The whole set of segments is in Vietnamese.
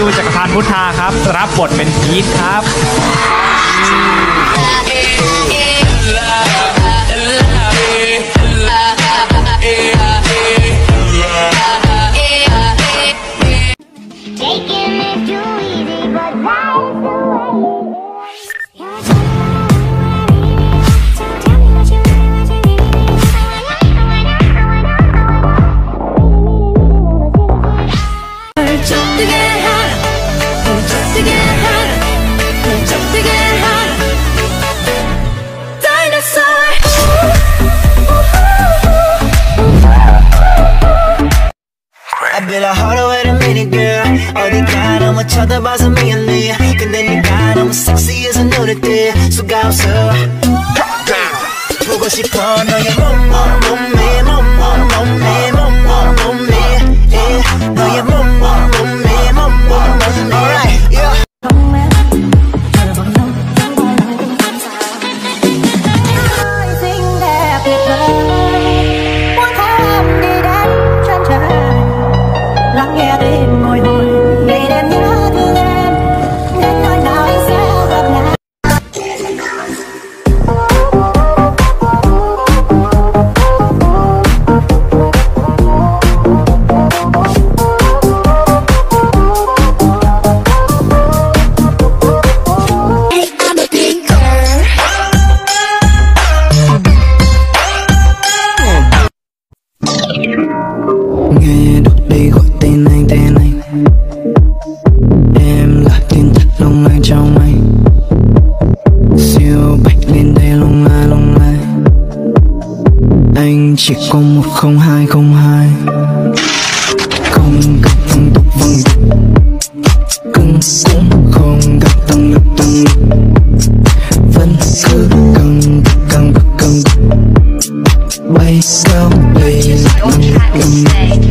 วจักรพันธ์พุทธาครับรับบทเป็นพีทครับ 어디가 쳐다봐서 미안해 근데 네가 너무 섹시해서 눈에 띄 수가 없어 보고 싶어 너의 몸매 너의 몸매 alright yeah nghe được đi gọi tên anh em là tin thật lung lay trong anh siêu bạch lên đây lung lai anh chỉ có 10202 không gặp phong tục cưng cũng không gặp tăng lực vẫn cứ căng bay cao đầy lưng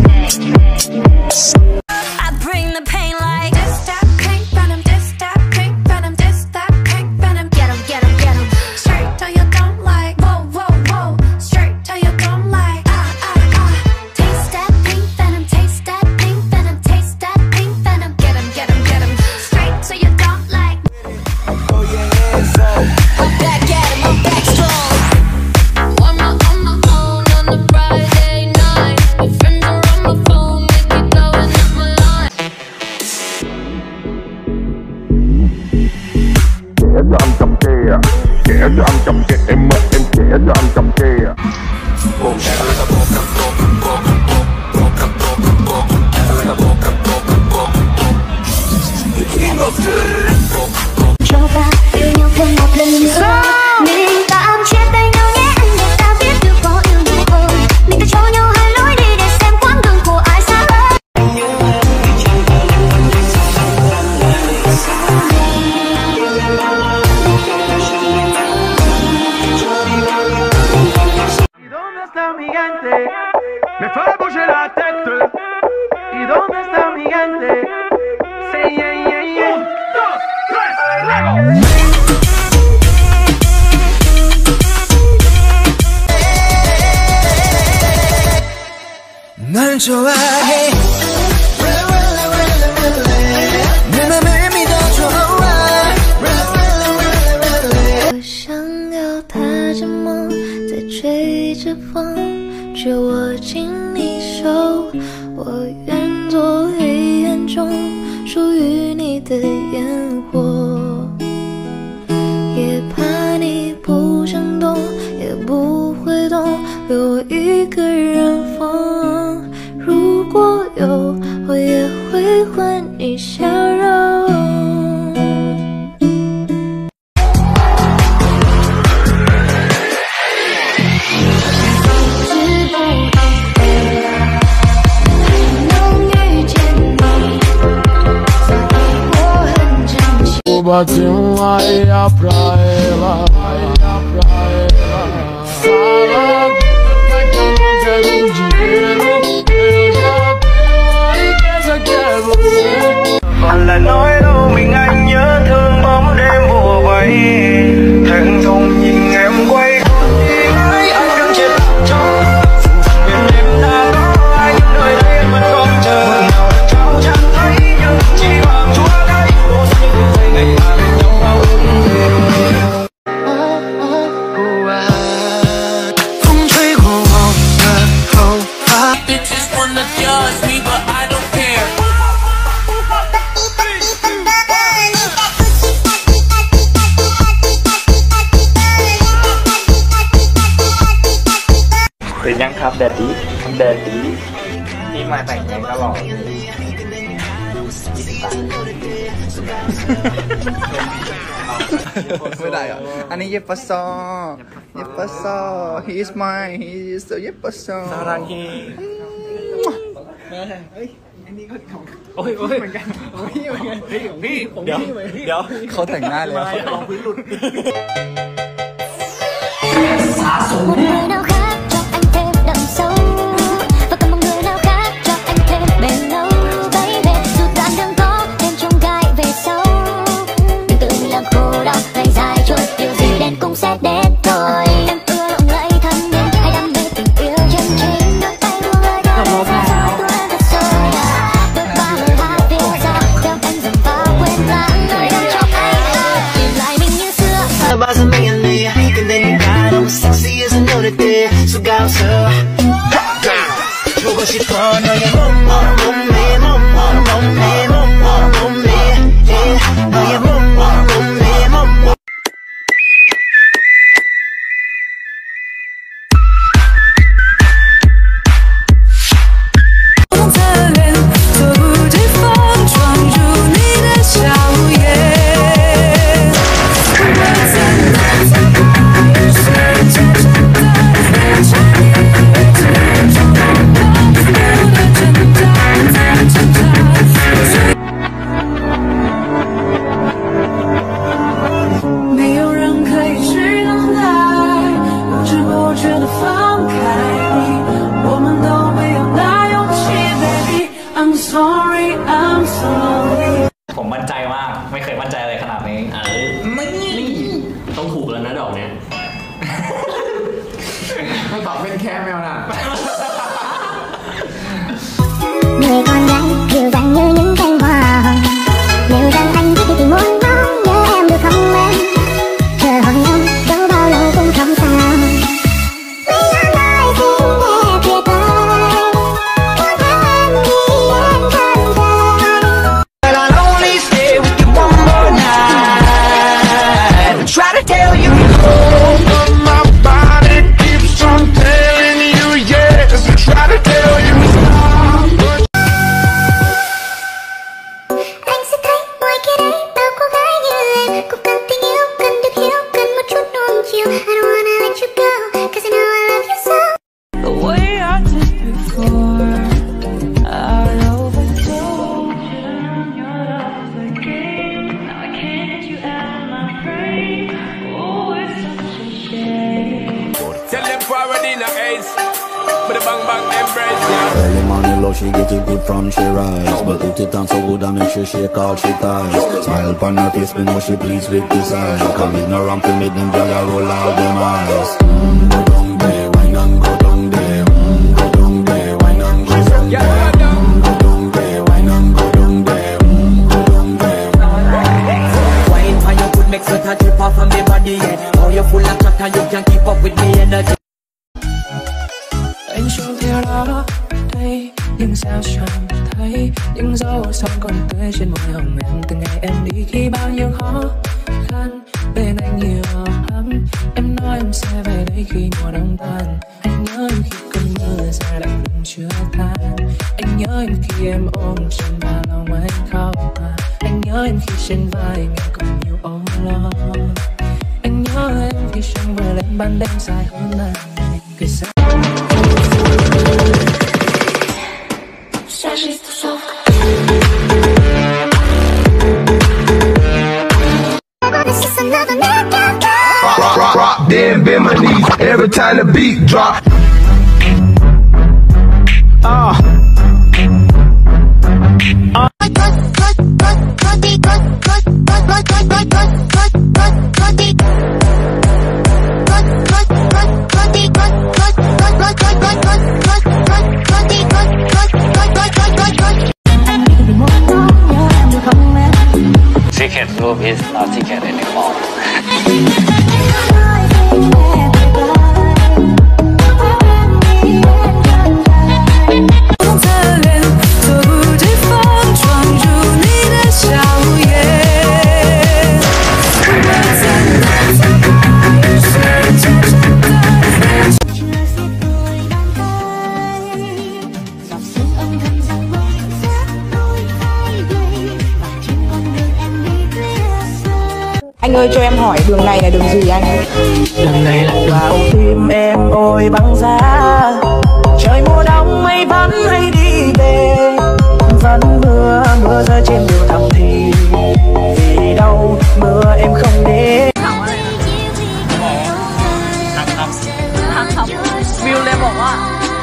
Kẻ cho anh chọc kè em mất em kẻ cho anh chọc kè cho ta yêu nhau thêm một lần nữa mình tạm chia tay nhau nhé anh để ta biết được có yêu nhau không mình cứ cho nhau hai lối đi để xem quãng đường của ai xa hơn Me fue a bouger la tête. ¿Y dónde está mi gente? Say yeah, yeah, yeah. 1, 2, 3, Lego. 널 좋아해 내 맘을 믿어줘 我想要踏着梦再吹着风却握紧你手我愿做黑暗中属于你的烟火也怕你不想动也不会懂留我一个人疯如果有我也会还你笑容 Bateu aí a pra ela, fala vai que eu não quero dinheiro, eu já tenho a riqueza que é você. Bạn là nói đâu mình anh nhớ thương bóng đêm mùa vây, thẹn thùng nhìn em quay đi mãi anh đứng trên trong miền đêm đã có ai nơi đây vẫn còn chờ nào trao chẳng thấy nhưng chỉ bằng ครับแดดดี้นี่มาแต่งไงก็หล่อไม่ได้เหรออันนี้เยปซอhe is mine he is so เยปซอซารังฮีโอ้ยเหมือนกันพี่เดี๋ยวเขาแต่งหน้าเลยลองพื้นหลุด một người nào khác cho anh thêm đậm sâu và còn một người nào khác cho anh thêm bền lâu baby dù đoạn đường có thêm chông gai về sau đừng tự làm khổ đau ngày dài trôi điều gì đến cũng sẽ đến thôi em ưa lộng lẫy thân nhân hay đam mê tình yêu chân chính đôi tay buông lời đôi lời sao tôi thật rồi đôi ba lời hát viết ra theo anh dần vào quên lãng nơi đang cho anh tìm lại mình như xưa about to make a nigga and then you got I'm sexy as I know that they so got so 보고 싶어 너의 몸매 너의 몸매 ผมมั่นใจมากไม่เคยมั่นใจอะไรขนาดนี้นี่ต้องถูกแล้วนะดอกเนี้ยไม่ตอบเป็นแค่แมวน่ะ người con gái dịu dàng như những cánh hoa hồng liệu rằng anh thích thì muốn nói nhớ em được không em chờ hỏi nhau dẫu bao lâu cũng không sao mấy nói xin nghe kia tay muốn theo em đi em thân dài But I'll only stay with you one more night try to tell you My body keeps on telling you yes. Try to tell you anh sẽ thấy ngoài kia đây bao cô gái như em cũng cần tình yêu cần được hiểu cần một chút nuông chiều I don't wanna let you go cause I know I love you so the way I did before I overtold you your love again now I can't get you out of my brain oh it's such a shame Tell them forward in a ace, but the bang bang embrace ya. Early morning love, she get it good from she rise. But put it on so good and make sure she call she ties. Smile upon her face, me know she pleased with this eye. Come ignorant to make them jagger roll out them eyes. Go down there, wine and go down there. Go down there, wine and go down there. Go down there, wine and go down there. Go down there. Wine for your good make sweat and drip off of me body, yeah. Oh, you're full of chatter, you can't keep up with me energy. anh xuống theo đó đây nhưng sao chẳng thấy những dấu son còn tươi trên môi hồng em từng ngày em đi khi bao nhiêu khó khăn bên anh nhiều ấm em nói em sẽ về đây khi mùa đông tan anh nhớ em khi cơn mưa xa lạnh lùng chưa tan anh nhớ em khi em ôm trong ba lòng anh khóc anh nhớ em khi trên vai em còn nhiều âu lo anh nhớ em khi trăng vừa lên ban đêm dài hơn này cứ sẽ rock, then bend my knees every time the beat drop. Secret room is not secret anymore. Anh ơi cho em hỏi đường này là đường gì anh? Đường này là vào tim em ôi băng giá. Trời mùa đông mây vẫn hay đi về, vẫn mưa rơi trên đường thầm thì vì đâu mưa em không đến. View lênบอกว่า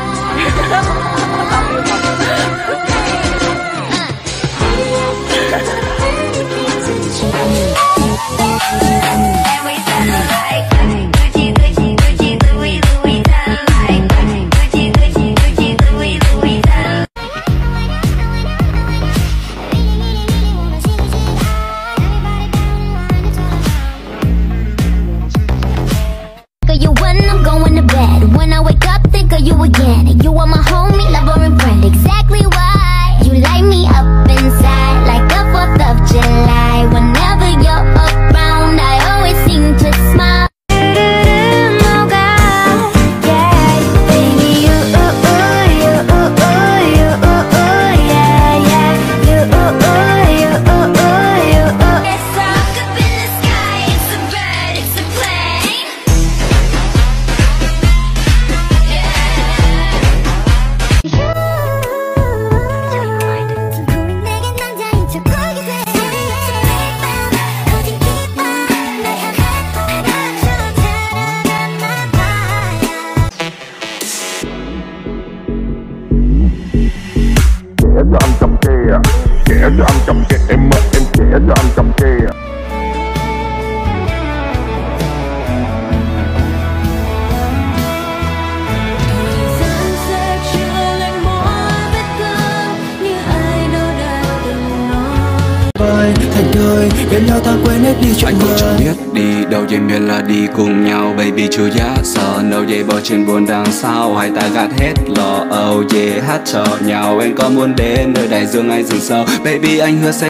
You when I'm going to bed. When I wake up, think of you again. You are my homie, lover, and friend. Exactly why you light me up inside, like the 4th of July. Whenever you're around, I always seem to smile. cho anh cặp kè, kẻ cho anh cặp kè, em kẻ cho anh cặp kè. Thành thơi bên nhau ta quên hết đi chuyện anh chẳng biết đi đâu vậy, miền là đi cùng nhau baby chưa giá sợ đâu vậy, bỏ trên buồn đằng sau hai ta gạt hết lo âu về hát cho nhau. Em có muốn đến nơi đại dương anh rừng sâu baby, anh hứa sẽ